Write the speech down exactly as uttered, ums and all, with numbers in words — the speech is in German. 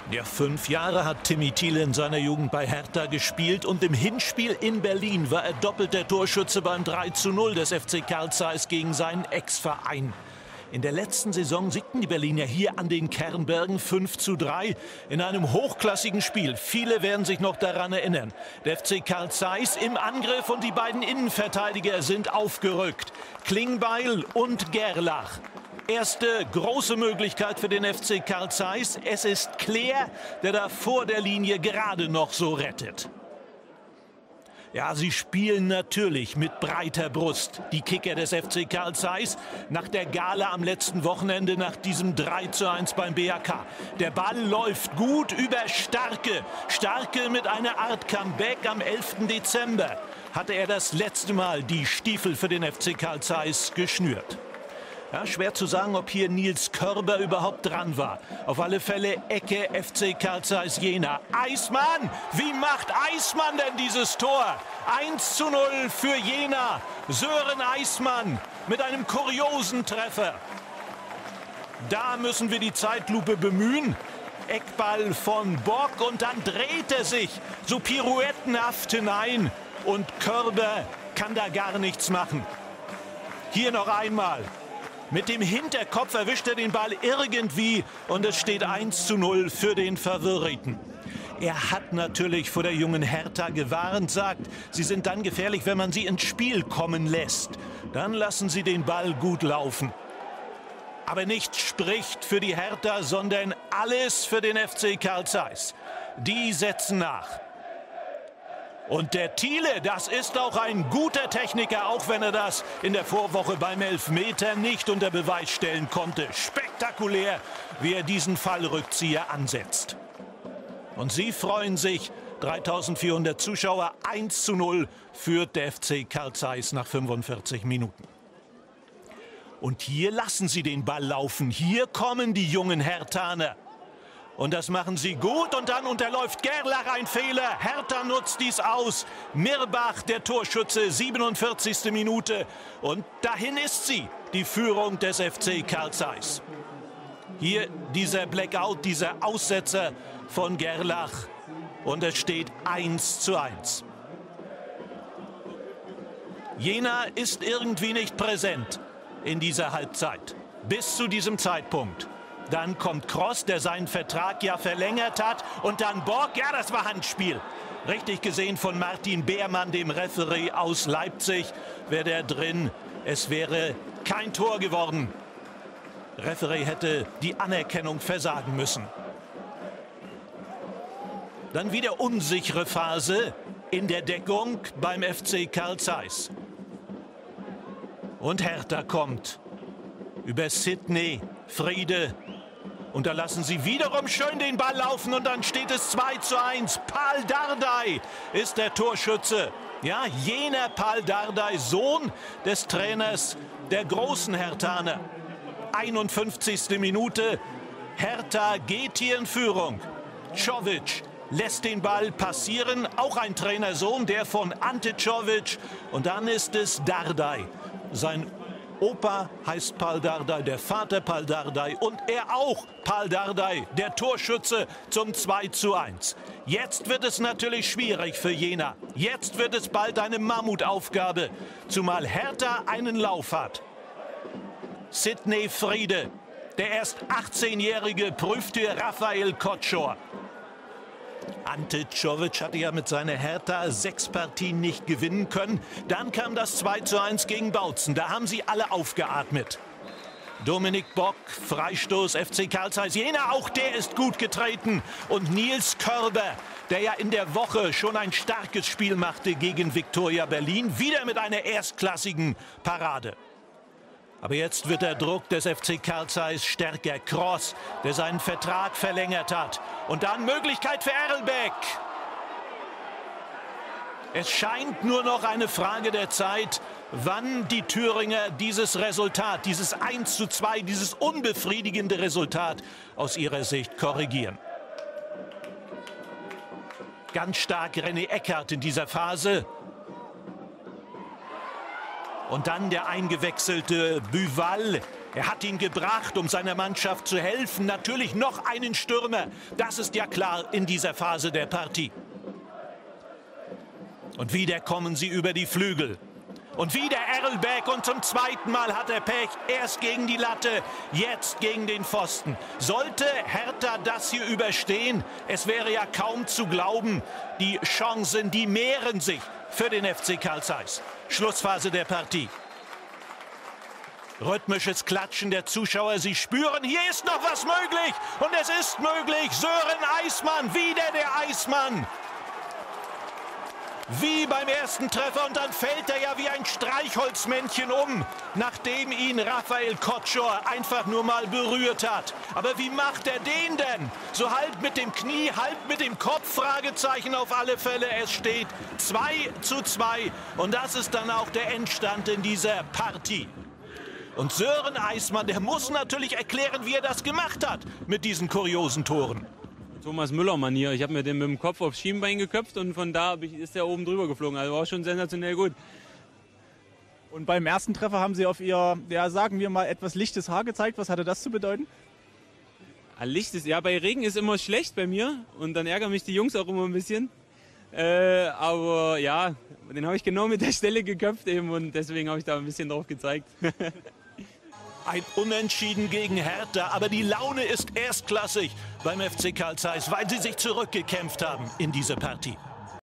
Ja, fünf Jahre hat Timmy Thiele in seiner Jugend bei Hertha gespielt und im Hinspiel in Berlin war er doppelter Torschütze beim drei zu null des F C Carl Zeiss gegen seinen Ex-Verein. In der letzten Saison siegten die Berliner hier an den Kernbergen fünf zu drei in einem hochklassigen Spiel. Viele werden sich noch daran erinnern. Der F C Carl Zeiss im Angriff und die beiden Innenverteidiger sind aufgerückt. Klingbeil und Gerlach. Erste große Möglichkeit für den F C Carl Zeiss. Es ist Cler, der da vor der Linie gerade noch so rettet. Ja, sie spielen natürlich mit breiter Brust, die Kicker des F C Carl Zeiss, nach der Gala am letzten Wochenende, nach diesem drei zu eins beim B A K. Der Ball läuft gut über Starke. Starke mit einer Art Comeback am elften Dezember hatte er das letzte Mal die Stiefel für den F C Carl Zeiss geschnürt. Ja, schwer zu sagen, ob hier Nils Körber überhaupt dran war. Auf alle Fälle Ecke F C Carl Zeiss Jena. Eismann! Wie macht Eismann denn dieses Tor? eins zu null für Jena. Sören Eismann mit einem kuriosen Treffer. Da müssen wir die Zeitlupe bemühen. Eckball von Bock und dann dreht er sich so pirouettenhaft hinein. Und Körber kann da gar nichts machen. Hier noch einmal. Mit dem Hinterkopf erwischt er den Ball irgendwie und es steht eins zu null für den Favoriten. Er hat natürlich vor der jungen Hertha gewarnt, sagt, sie sind dann gefährlich, wenn man sie ins Spiel kommen lässt. Dann lassen sie den Ball gut laufen. Aber nichts spricht für die Hertha, sondern alles für den F C Carl Zeiss. Die setzen nach. Und der Thiele, das ist auch ein guter Techniker, auch wenn er das in der Vorwoche beim Elfmeter nicht unter Beweis stellen konnte. Spektakulär, wie er diesen Fallrückzieher ansetzt. Und sie freuen sich, dreitausendvierhundert Zuschauer, eins zu null führt der F C Carl Zeiss nach fünfundvierzig Minuten. Und hier lassen sie den Ball laufen, hier kommen die jungen Herthaner. Und das machen sie gut und dann unterläuft Gerlach ein Fehler. Hertha nutzt dies aus. Mirbach, der Torschütze, siebenundvierzigste Minute. Und dahin ist sie, die Führung des F C Carl Zeiss. Hier dieser Blackout, dieser Aussetzer von Gerlach. Und es steht eins zu eins. Jena ist irgendwie nicht präsent in dieser Halbzeit. Bis zu diesem Zeitpunkt. Dann kommt Cross, der seinen Vertrag ja verlängert hat. Und dann Borg, ja, das war Handspiel. Richtig gesehen von Martin Beermann, dem Referee aus Leipzig. Wäre der drin, es wäre kein Tor geworden. Referee hätte die Anerkennung versagen müssen. Dann wieder unsichere Phase in der Deckung beim F C Carl Zeiss. Und Hertha kommt über Sidney, Friede. Und da lassen sie wiederum schön den Ball laufen und dann steht es zwei zu eins. Pal Dardai ist der Torschütze. Ja, jener Pal Dardai, Sohn des Trainers der großen Herthaner. einundfünfzigste Minute. Hertha geht hier in Führung. Czovic lässt den Ball passieren. Auch ein Trainersohn, der von Ante Czovic. Und dann ist es Dardai. Sein Opa heißt Pal Dardai, der Vater Pal Dardai und er auch, Pal Dardai, der Torschütze zum zwei zu eins. Jetzt wird es natürlich schwierig für Jena. Jetzt wird es bald eine Mammutaufgabe, zumal Hertha einen Lauf hat. Sidney Friede, der erst achtzehnjährige, prüft hier Rafael Kotschor. Ante Czovic hatte ja mit seiner Hertha sechs Partien nicht gewinnen können. Dann kam das zwei zu eins gegen Bautzen. Da haben sie alle aufgeatmet. Dominik Bock, Freistoß, F C Carl Zeiss Jena, auch der ist gut getreten. Und Nils Körber, der ja in der Woche schon ein starkes Spiel machte gegen Viktoria Berlin, wieder mit einer erstklassigen Parade. Aber jetzt wird der Druck des F C Carl Zeiss stärker. Cross, der seinen Vertrag verlängert hat. Und dann Möglichkeit für Erlbeck. Es scheint nur noch eine Frage der Zeit, wann die Thüringer dieses Resultat, dieses eins zu zwei, dieses unbefriedigende Resultat aus ihrer Sicht korrigieren. Ganz stark René Eckhardt in dieser Phase. Und dann der eingewechselte Büval, Er hat ihn gebracht, um seiner Mannschaft zu helfen. Natürlich noch einen Stürmer. Das ist ja klar in dieser Phase der Partie. Und wieder kommen sie über die Flügel. Und wieder Erlbeck und zum zweiten Mal hat er Pech. Erst gegen die Latte, jetzt gegen den Pfosten. Sollte Hertha das hier überstehen? Es wäre ja kaum zu glauben. Die Chancen, die mehren sich für den F C Carl Zeiss. Schlussphase der Partie. Rhythmisches Klatschen der Zuschauer. Sie spüren, hier ist noch was möglich. Und es ist möglich. Sören Eismann, wieder der Eismann. Wie beim ersten Treffer und dann fällt er ja wie ein Streichholzmännchen um, nachdem ihn Raphael Kotschor einfach nur mal berührt hat. Aber wie macht er den denn? So halb mit dem Knie, halb mit dem Kopf, Fragezeichen auf alle Fälle. Es steht zwei zu zwei und das ist dann auch der Endstand in dieser Partie. Und Sören Eismann, der muss natürlich erklären, wie er das gemacht hat mit diesen kuriosen Toren. Thomas Müller-Manier. Ich habe mir den mit dem Kopf aufs Schienbein geköpft und von da ist er oben drüber geflogen. Also war schon sensationell gut. Und beim ersten Treffer haben Sie auf Ihr, ja, sagen wir mal, etwas lichtes Haar gezeigt. Was hatte das zu bedeuten? Ein lichtes, ja, bei Regen ist immer schlecht bei mir und dann ärgern mich die Jungs auch immer ein bisschen. Äh, aber ja, den habe ich genau mit der Stelle geköpft eben und deswegen habe ich da ein bisschen drauf gezeigt. Ein Unentschieden gegen Hertha, aber die Laune ist erstklassig beim F C Carl Zeiss, weil sie sich zurückgekämpft haben in diese Partie.